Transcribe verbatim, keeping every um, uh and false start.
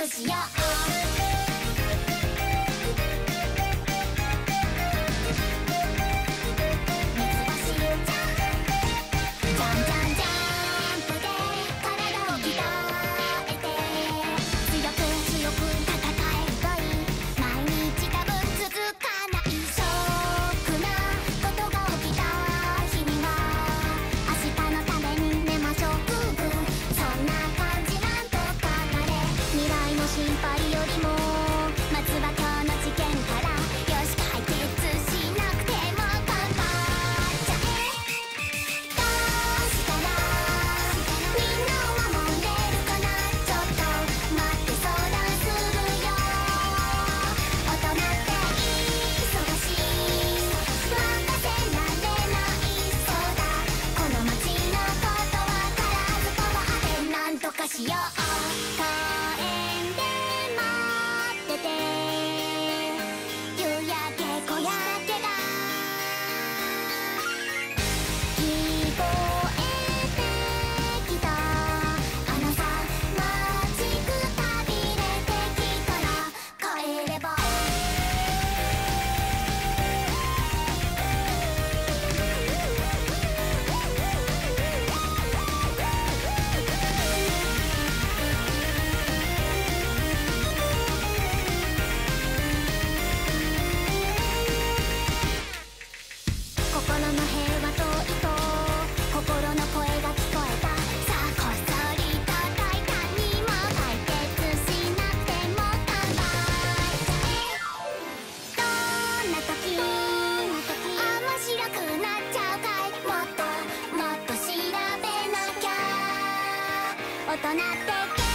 しよう。しよう。公園で待ってて、夕焼け小焼けが聞こえてきた。あのさ、待ちくたびれてきたら帰れば。心の平和と糸、心の声が聞こえた。さあこっそり叩いた。にも解決しなくても構えちゃえ。どんな時面白くなっちゃうかい。もっともっと調べなきゃ。大人って